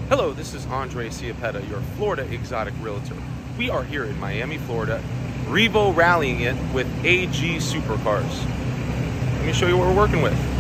Hello, this is Andre Ciapetta, your Florida Exotic Realtor. We are here in Miami, Florida, Revo rallying it with AG Supercars. Let me show you what we're working with.